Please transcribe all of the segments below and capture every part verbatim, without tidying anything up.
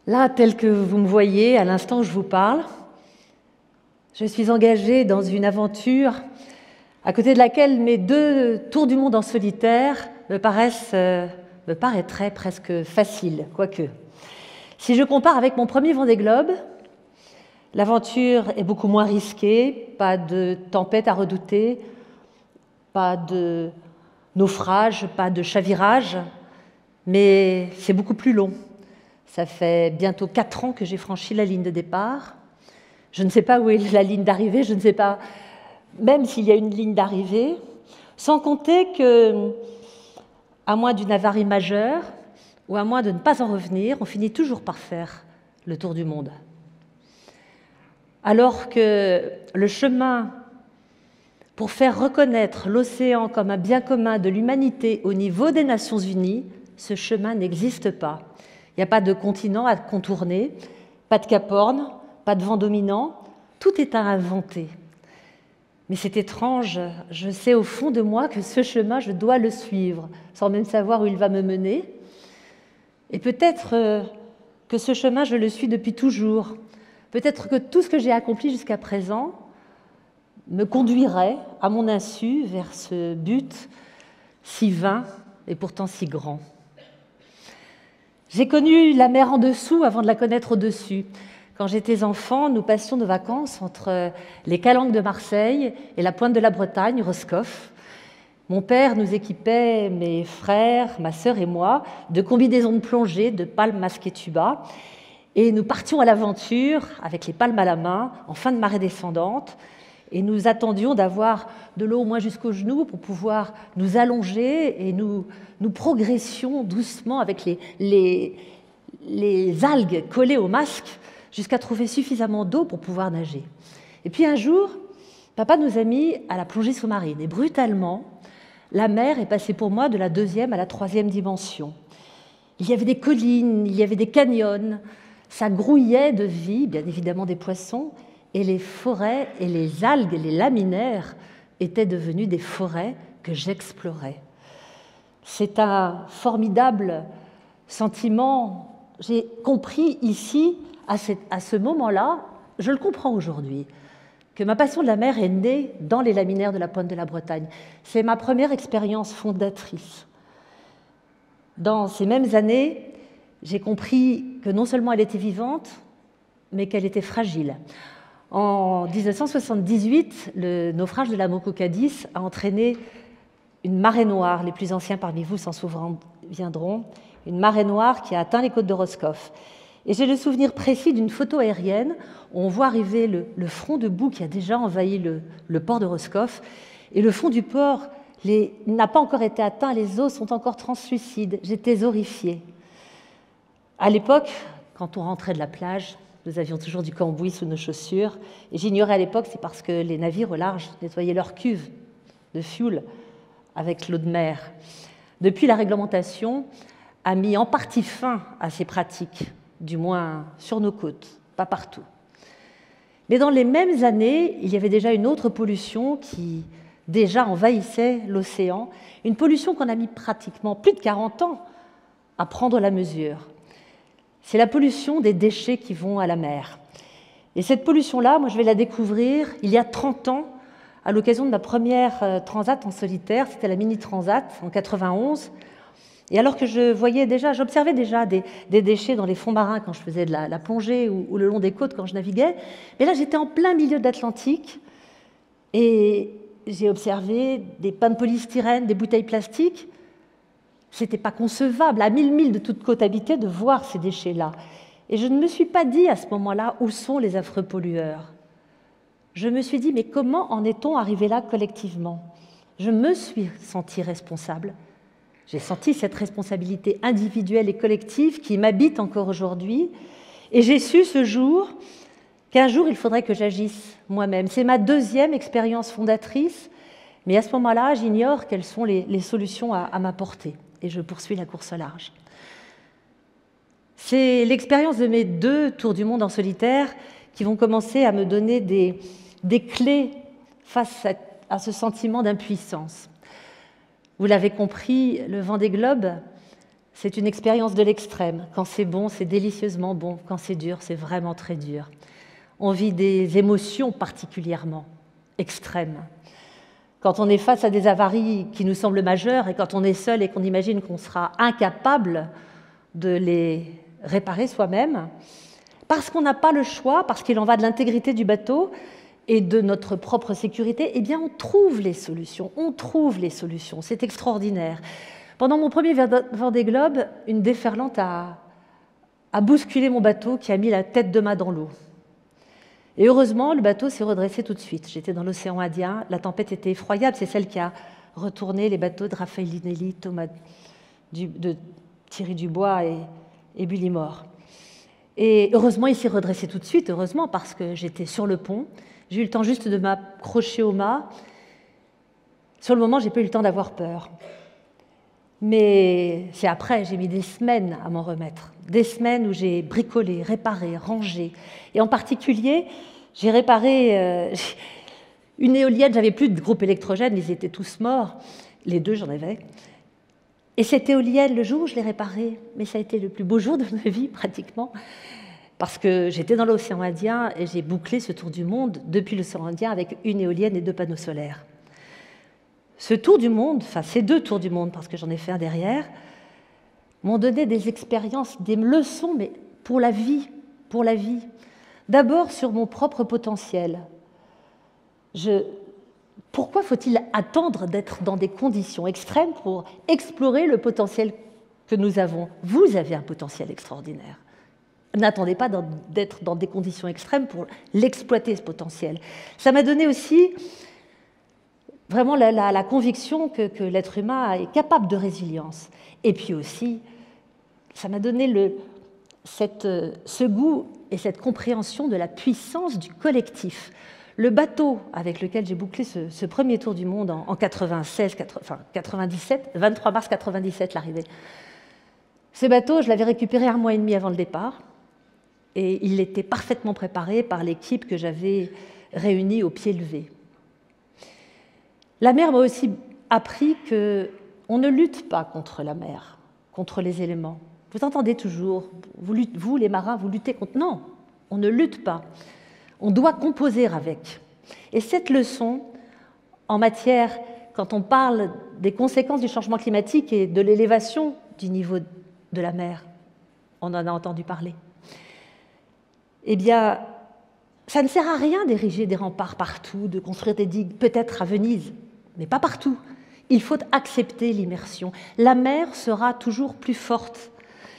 Là, tel que vous me voyez, à l'instant où je vous parle, je suis engagée dans une aventure à côté de laquelle mes deux tours du monde en solitaire me paraissent, euh, me paraîtraient presque faciles, quoique. Si je compare avec mon premier Vendée Globe, l'aventure est beaucoup moins risquée, pas de tempête à redouter, pas de naufrage, pas de chavirage, mais c'est beaucoup plus long. Ça fait bientôt quatre ans que j'ai franchi la ligne de départ. Je ne sais pas où est la ligne d'arrivée, je ne sais pas même s'il y a une ligne d'arrivée, sans compter que, à moins d'une avarie majeure, ou à moins de ne pas en revenir, on finit toujours par faire le tour du monde. Alors que le chemin pour faire reconnaître l'océan comme un bien commun de l'humanité au niveau des Nations Unies, ce chemin n'existe pas. Il n'y a pas de continent à contourner, pas de Cap Horn, pas de vent dominant, tout est à inventer. Mais c'est étrange, je sais au fond de moi que ce chemin, je dois le suivre, sans même savoir où il va me mener. Et peut-être que ce chemin, je le suis depuis toujours. Peut-être que tout ce que j'ai accompli jusqu'à présent me conduirait, à mon insu, vers ce but si vain et pourtant si grand. J'ai connu la mer en dessous avant de la connaître au-dessus. Quand j'étais enfant, nous passions nos vacances entre les Calanques de Marseille et la pointe de la Bretagne, Roscoff. Mon père nous équipait, mes frères, ma sœur et moi, de combinaisons de plongée, de palmes masquées tuba. Et nous partions à l'aventure avec les palmes à la main, en fin de marée descendante. Et nous attendions d'avoir de l'eau au moins jusqu'aux genoux pour pouvoir nous allonger et nous, nous progressions doucement avec les, les, les algues collées au masque jusqu'à trouver suffisamment d'eau pour pouvoir nager. Et puis un jour, papa nous a mis à la plongée sous-marine. Et brutalement, la mer est passée pour moi de la deuxième à la troisième dimension. Il y avait des collines, il y avait des canyons, ça grouillait de vie, bien évidemment des poissons, et les forêts et les algues, les laminaires, étaient devenues des forêts que j'explorais. C'est un formidable sentiment. J'ai compris ici, à, cette, à ce moment-là, je le comprends aujourd'hui, que ma passion de la mer est née dans les laminaires de la pointe de la Bretagne. C'est ma première expérience fondatrice. Dans ces mêmes années, j'ai compris que non seulement elle était vivante, mais qu'elle était fragile. En dix-neuf cent soixante-dix-huit, le naufrage de la Moco Cadiz a entraîné une marée noire. Les plus anciens parmi vous s'en souviendront. Une marée noire qui a atteint les côtes de Roscoff. Et j'ai le souvenir précis d'une photo aérienne où on voit arriver le, le front de boue qui a déjà envahi le, le port de Roscoff. Et le fond du port les, n'a pas encore été atteint, les eaux sont encore translucides. J'étais horrifiée. À l'époque, quand on rentrait de la plage, nous avions toujours du cambouis sous nos chaussures. Et j'ignorais à l'époque, c'est parce que les navires au large nettoyaient leurs cuves de fioul avec l'eau de mer. Depuis, la réglementation a mis en partie fin à ces pratiques, du moins sur nos côtes, pas partout. Mais dans les mêmes années, il y avait déjà une autre pollution qui déjà envahissait l'océan, une pollution qu'on a mis pratiquement plus de quarante ans à prendre la mesure. C'est la pollution des déchets qui vont à la mer. Et cette pollution-là, moi, je vais la découvrir il y a trente ans, à l'occasion de ma première transat en solitaire. C'était la Mini Transat en quatre-vingt-onze. Et alors que je voyais déjà, j'observais déjà des, des déchets dans les fonds marins quand je faisais de la, la plongée ou, ou le long des côtes quand je naviguais. Mais là, j'étais en plein milieu de l'Atlantique et j'ai observé des pains de polystyrène, des bouteilles plastiques. C'était pas concevable, à mille milles de toute côte habitée, de voir ces déchets-là. Et je ne me suis pas dit à ce moment-là où sont les affreux pollueurs. Je me suis dit, mais comment en est-on arrivé là collectivement? Je me suis sentie responsable. J'ai senti cette responsabilité individuelle et collective qui m'habite encore aujourd'hui. Et j'ai su ce jour qu'un jour, il faudrait que j'agisse moi-même. C'est ma deuxième expérience fondatrice, mais à ce moment-là, j'ignore quelles sont les, les solutions à, à m'apporter. Et je poursuis la course au large. C'est l'expérience de mes deux tours du monde en solitaire qui vont commencer à me donner des, des clés face à, à ce sentiment d'impuissance. Vous l'avez compris, le Vendée Globe C'est une expérience de l'extrême. Quand c'est bon, c'est délicieusement bon. Quand c'est dur, c'est vraiment très dur. On vit des émotions particulièrement extrêmes. Quand on est face à des avaries qui nous semblent majeures et quand on est seul et qu'on imagine qu'on sera incapable de les réparer soi-même, parce qu'on n'a pas le choix, parce qu'il en va de l'intégrité du bateau et de notre propre sécurité, eh bien on trouve les solutions, on trouve les solutions, c'est extraordinaire. Pendant mon premier Vendée Globe, une déferlante a, a bousculé mon bateau qui a mis la tête de mât dans l'eau. Et heureusement, le bateau s'est redressé tout de suite. J'étais dans l'océan Indien, la tempête était effroyable, c'est celle qui a retourné les bateaux de Raffaellinelli, Thomas, du, de Thierry Dubois et, et Bullimore. Et heureusement, il s'est redressé tout de suite, heureusement, parce que j'étais sur le pont. J'ai eu le temps juste de m'accrocher au mât. Sur le moment, j'ai pas eu le temps d'avoir peur. Mais c'est après, j'ai mis des semaines à m'en remettre. Des semaines où j'ai bricolé, réparé, rangé. Et en particulier, j'ai réparé euh, une éolienne, j'avais plus de groupe électrogène, ils étaient tous morts. Les deux, j'en avais. Et cette éolienne, le jour où je l'ai réparée, mais ça a été le plus beau jour de ma vie, pratiquement, parce que j'étais dans l'océan Indien et j'ai bouclé ce tour du monde depuis l'océan Indien avec une éolienne et deux panneaux solaires. Ce tour du monde, enfin ces deux tours du monde, parce que j'en ai fait un derrière, m'ont donné des expériences, des leçons, mais pour la vie, pour la vie. D'abord sur mon propre potentiel. Je... Pourquoi faut-il attendre d'être dans des conditions extrêmes pour explorer le potentiel que nous avons? Vous avez un potentiel extraordinaire. N'attendez pas d'être dans des conditions extrêmes pour l'exploiter, ce potentiel. Ça m'a donné aussi vraiment la, la, la conviction que, que l'être humain est capable de résilience. Et puis aussi, ça m'a donné le, cette, ce goût et cette compréhension de la puissance du collectif. Le bateau avec lequel j'ai bouclé ce, ce premier tour du monde en, en quatre-vingt-seize, enfin quatre-vingt-dix-sept, vingt-trois mars quatre-vingt-dix-sept l'arrivée. Ce bateau, je l'avais récupéré un mois et demi avant le départ, et il était parfaitement préparé par l'équipe que j'avais réunie au pied levé. La mer m'a aussi appris qu'on ne lutte pas contre la mer, contre les éléments. Vous entendez toujours, vous, lutte, vous les marins, vous luttez contre... Non, on ne lutte pas. On doit composer avec. Et cette leçon, en matière, quand on parle des conséquences du changement climatique et de l'élévation du niveau de la mer, on en a entendu parler. Eh bien, ça ne sert à rien d'ériger des remparts partout, de construire des digues, peut-être à Venise, mais pas partout. Il faut accepter l'immersion. La mer sera toujours plus forte.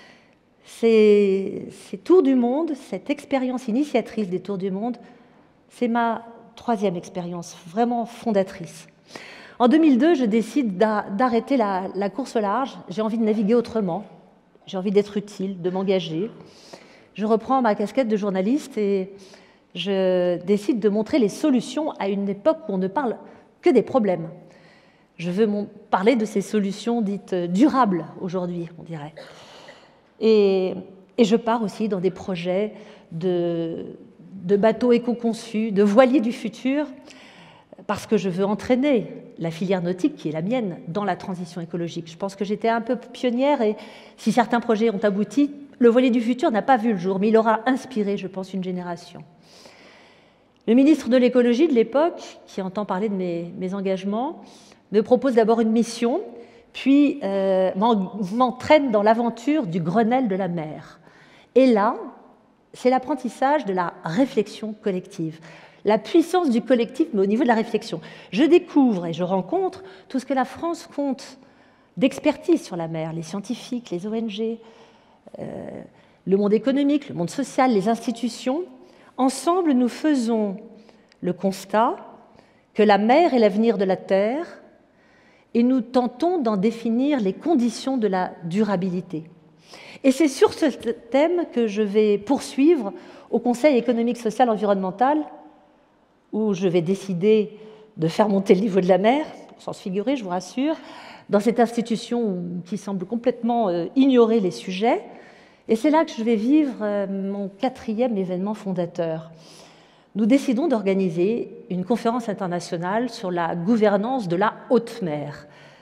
Ces, ces tours du monde, cette expérience initiatrice des tours du monde, c'est ma troisième expérience vraiment fondatrice. En deux mille deux, je décide d'arrêter la, la course au large. J'ai envie de naviguer autrement. J'ai envie d'être utile, de m'engager. Je reprends ma casquette de journaliste et je décide de montrer les solutions à une époque où on ne parle que des problèmes. Je veux parler de ces solutions dites durables aujourd'hui, on dirait. Et, et je pars aussi dans des projets de, de bateaux éco-conçus, de voiliers du futur, parce que je veux entraîner la filière nautique, qui est la mienne, dans la transition écologique. Je pense que j'étais un peu pionnière et si certains projets ont abouti, le voilier du futur n'a pas vu le jour, mais il aura inspiré, je pense, une génération. Le ministre de l'écologie de l'époque, qui entend parler de mes, mes engagements, me propose d'abord une mission, puis euh, m'entraîne dans l'aventure du Grenelle de la mer. Et là, c'est l'apprentissage de la réflexion collective. La puissance du collectif, mais au niveau de la réflexion. Je découvre et je rencontre tout ce que la France compte d'expertise sur la mer, les scientifiques, les O N G, euh, le monde économique, le monde social, les institutions. Ensemble, nous faisons le constat que la mer est l'avenir de la Terre et nous tentons d'en définir les conditions de la durabilité. Et c'est sur ce thème que je vais poursuivre au Conseil économique, social, environnemental, où je vais décider de faire monter le niveau de la mer, sans se figurer, je vous rassure, dans cette institution qui semble complètement ignorer les sujets. Et c'est là que je vais vivre mon quatrième événement fondateur. Nous décidons d'organiser une conférence internationale sur la gouvernance de la haute mer.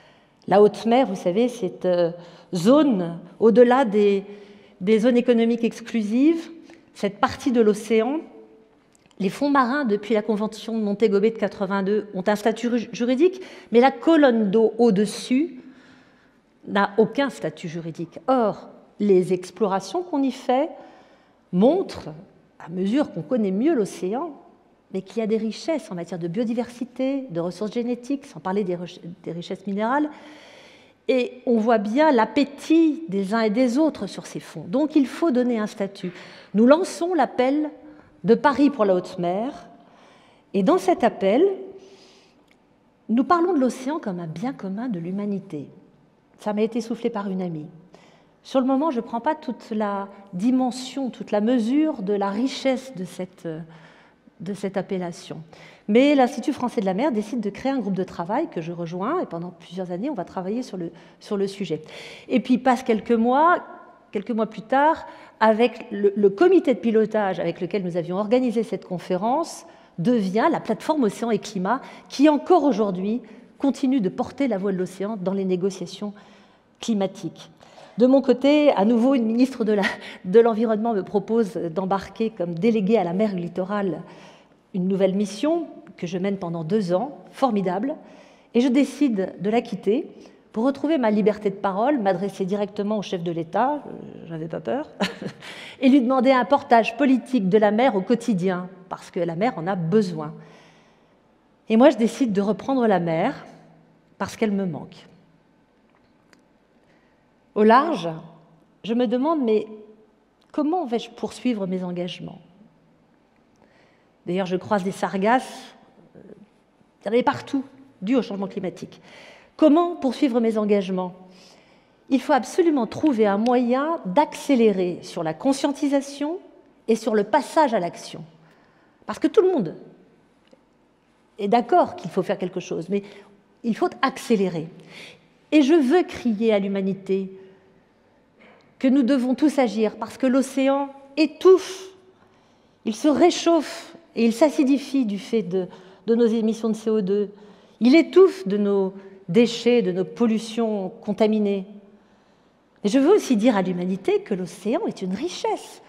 La haute mer, vous savez, cette euh, zone au-delà des, des zones économiques exclusives, cette partie de l'océan. Les fonds marins, depuis la Convention de Montego Bay de quatre-vingt-deux, ont un statut juridique, mais la colonne d'eau au-dessus n'a aucun statut juridique. Or, les explorations qu'on y fait montrent, à mesure qu'on connaît mieux l'océan, mais qu'il y a des richesses en matière de biodiversité, de ressources génétiques, sans parler des, des richesses minérales, et on voit bien l'appétit des uns et des autres sur ces fonds. Donc il faut donner un statut. Nous lançons l'appel de Paris pour la haute mer, et dans cet appel, nous parlons de l'océan comme un bien commun de l'humanité. Ça m'a été soufflé par une amie. Sur le moment, je ne prends pas toute la dimension, toute la mesure de la richesse de cette, de cette appellation. Mais l'Institut français de la mer décide de créer un groupe de travail que je rejoins, et pendant plusieurs années, on va travailler sur le, sur le sujet. Et puis, passe quelques mois, quelques mois plus tard, avec le, le comité de pilotage avec lequel nous avions organisé cette conférence, devient la plateforme Océan et Climat, qui encore aujourd'hui continue de porter la voix de l'océan dans les négociations climatiques. De mon côté, à nouveau, une ministre de l'Environnement me propose d'embarquer comme déléguée à la mer littorale une nouvelle mission que je mène pendant deux ans, formidable, et je décide de la quitter pour retrouver ma liberté de parole, m'adresser directement au chef de l'État, je n'avais pas peur, et lui demander un portage politique de la mer au quotidien, parce que la mer en a besoin. Et moi, je décide de reprendre la mer parce qu'elle me manque. Au large, je me demande, mais comment vais-je poursuivre mes engagements? D'ailleurs, je croise des sargasses, il y en avait partout, dû au changement climatique. Comment poursuivre mes engagements? Il faut absolument trouver un moyen d'accélérer sur la conscientisation et sur le passage à l'action. Parce que tout le monde est d'accord qu'il faut faire quelque chose, mais il faut accélérer. Et je veux crier à l'humanité que nous devons tous agir, parce que l'océan étouffe, il se réchauffe et il s'acidifie du fait de, de nos émissions de C O deux. Il étouffe de nos déchets, de nos pollutions contaminées. Et je veux aussi dire à l'humanité que l'océan est une richesse.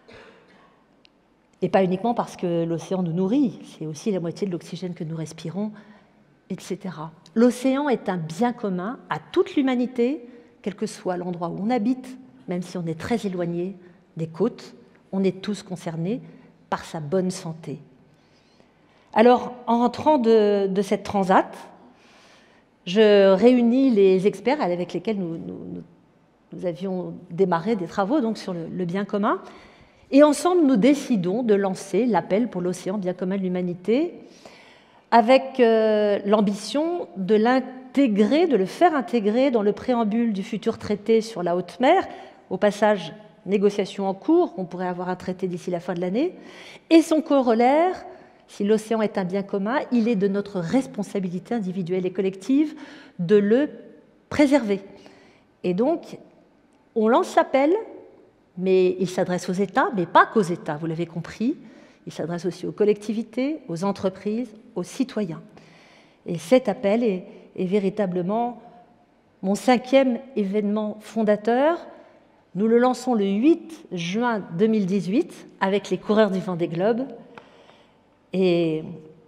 Et pas uniquement parce que l'océan nous nourrit, c'est aussi la moitié de l'oxygène que nous respirons, et cetera. L'océan est un bien commun à toute l'humanité, quel que soit l'endroit où on habite, même si on est très éloigné des côtes, on est tous concernés par sa bonne santé. Alors, en rentrant de, de cette transat, je réunis les experts avec lesquels nous, nous, nous avions démarré des travaux donc, sur le, le bien commun. Et ensemble, nous décidons de lancer l'appel pour l'océan bien commun de l'humanité avec euh, l'ambition de l'intégrer, de le faire intégrer dans le préambule du futur traité sur la haute mer. Au passage, négociation en cours, on pourrait avoir un traité d'ici la fin de l'année. Et son corollaire, si l'océan est un bien commun, il est de notre responsabilité individuelle et collective de le préserver. Et donc, on lance l'appel, mais il s'adresse aux États, mais pas qu'aux États, vous l'avez compris. Il s'adresse aussi aux collectivités, aux entreprises, aux citoyens. Et cet appel est, est véritablement mon cinquième événement fondateur. Nous le lançons le huit juin deux mille dix-huit avec les coureurs du Vendée Globe. Et,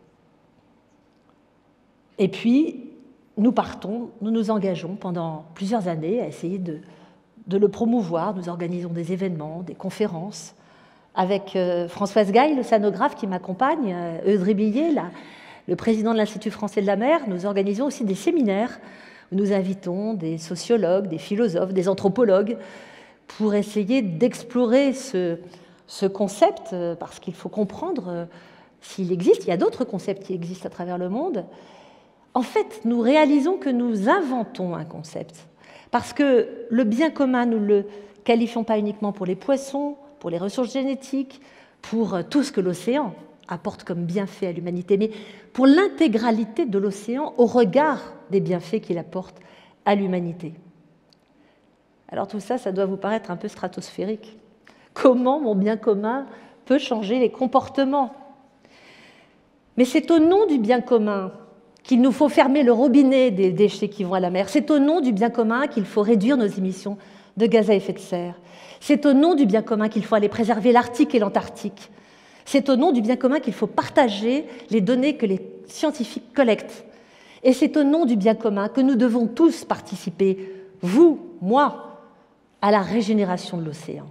et puis, nous partons, nous nous engageons pendant plusieurs années à essayer de, de le promouvoir. Nous organisons des événements, des conférences. Avec euh, Françoise Gaille, l'océanographe qui m'accompagne, euh, Eudry Billet, la, le président de l'Institut français de la mer, nous organisons aussi des séminaires où nous invitons des sociologues, des philosophes, des anthropologues pour essayer d'explorer ce, ce concept, euh, parce qu'il faut comprendre euh, s'il existe. Il y a d'autres concepts qui existent à travers le monde. En fait, nous réalisons que nous inventons un concept, parce que le bien commun, nous ne le qualifions pas uniquement pour les poissons, pour les ressources génétiques, pour tout ce que l'océan apporte comme bienfait à l'humanité, mais pour l'intégralité de l'océan au regard des bienfaits qu'il apporte à l'humanité. Alors tout ça, ça doit vous paraître un peu stratosphérique. Comment mon bien commun peut changer les comportements? Mais c'est au nom du bien commun qu'il nous faut fermer le robinet des déchets qui vont à la mer. C'est au nom du bien commun qu'il faut réduire nos émissions de gaz à effet de serre. C'est au nom du bien commun qu'il faut aller préserver l'Arctique et l'Antarctique. C'est au nom du bien commun qu'il faut partager les données que les scientifiques collectent. Et c'est au nom du bien commun que nous devons tous participer, vous, moi, à la régénération de l'océan.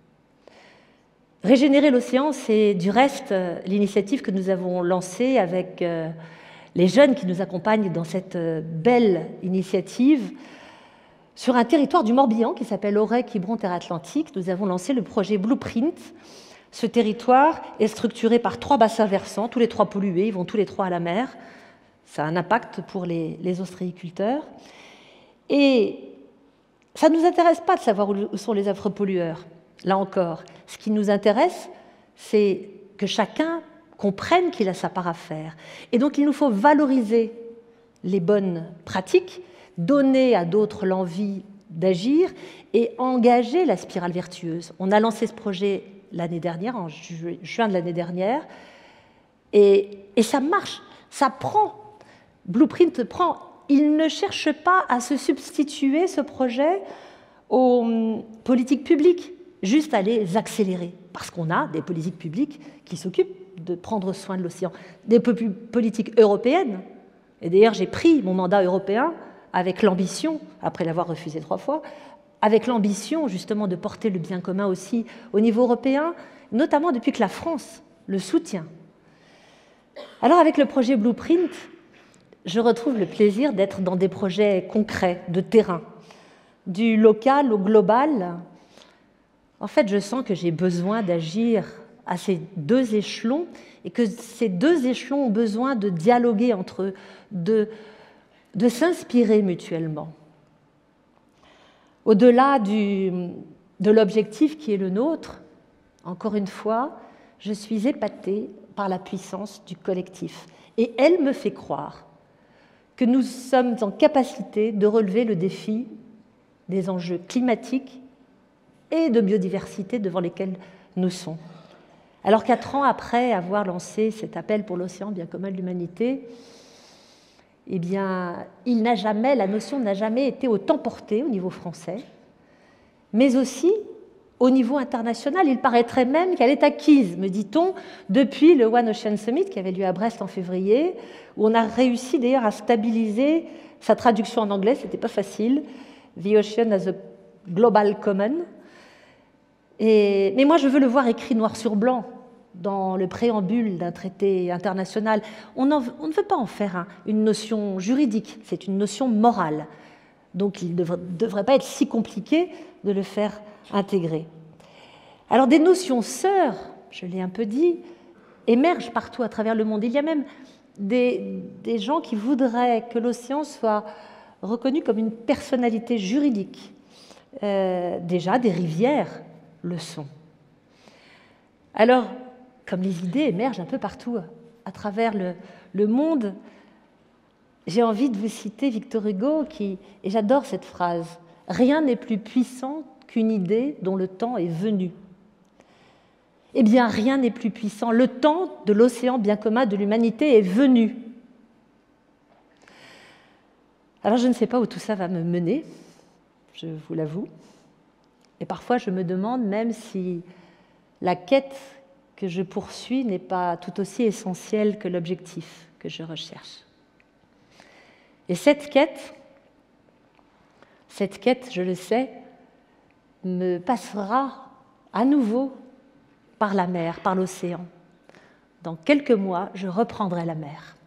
Régénérer l'océan, c'est du reste l'initiative que nous avons lancée avec les jeunes qui nous accompagnent dans cette belle initiative. Sur un territoire du Morbihan qui s'appelle Auray-Quiberon-Terre Atlantique, nous avons lancé le projet Blueprint. Ce territoire est structuré par trois bassins versants, tous les trois pollués, ils vont tous les trois à la mer. Ça a un impact pour les, les ostréiculteurs. Et ça ne nous intéresse pas de savoir où sont les affreux pollueurs. Là encore, ce qui nous intéresse, c'est que chacun comprenne qu'il a sa part à faire. Et donc, il nous faut valoriser les bonnes pratiques, donner à d'autres l'envie d'agir et engager la spirale vertueuse. On a lancé ce projet l'année dernière, en ju- juin de l'année dernière, et, et ça marche, ça prend. Blueprint prend. Il ne cherche pas à se substituer, ce projet, aux politiques publiques, juste à les accélérer, parce qu'on a des politiques publiques qui s'occupent de prendre soin de l'océan, des politiques européennes. Et d'ailleurs, j'ai pris mon mandat européen avec l'ambition, après l'avoir refusé trois fois, avec l'ambition justement de porter le bien commun aussi au niveau européen, notamment depuis que la France le soutient. Alors avec le projet Blueprint, je retrouve le plaisir d'être dans des projets concrets, de terrain, du local au global. En fait, je sens que j'ai besoin d'agir à ces deux échelons et que ces deux échelons ont besoin de dialoguer entre eux, de, de s'inspirer mutuellement. Au-delà du, de l'objectif qui est le nôtre, encore une fois, je suis épatée par la puissance du collectif. Et elle me fait croire que nous sommes en capacité de relever le défi des enjeux climatiques et de biodiversité devant lesquels nous sommes. Alors quatre ans après avoir lancé cet appel pour l'océan bien commun de l'humanité, eh bien, il n'a jamais, la notion n'a jamais été autant portée au niveau français, mais aussi au niveau international. Il paraîtrait même qu'elle est acquise, me dit-on, depuis le One Ocean Summit qui avait lieu à Brest en février, où on a réussi d'ailleurs à stabiliser sa traduction en anglais, c'était pas facile, The Ocean as a Global Common. Et, mais moi, je veux le voir écrit noir sur blanc dans le préambule d'un traité international. On, en, on ne veut pas en faire hein, une notion juridique, c'est une notion morale. Donc il ne devrait, devrait pas être si compliqué de le faire intégrer. Alors des notions sœurs, je l'ai un peu dit, émergent partout à travers le monde. Il y a même des, des gens qui voudraient que l'océan soit reconnu comme une personnalité juridique. Euh, déjà, des rivières le sont. Alors, comme les idées émergent un peu partout à travers le, le monde, j'ai envie de vous citer Victor Hugo, qui, et j'adore cette phrase, « Rien n'est plus puissant qu'une idée dont le temps est venu ». Eh bien, rien n'est plus puissant. Le temps de l'océan bien commun de l'humanité est venu. Alors, je ne sais pas où tout ça va me mener, je vous l'avoue. Et parfois, je me demande même si la quête que je poursuis n'est pas tout aussi essentielle que l'objectif que je recherche. Et cette quête, cette quête, je le sais, me passera à nouveau par la mer, par l'océan. Dans quelques mois, je reprendrai la mer.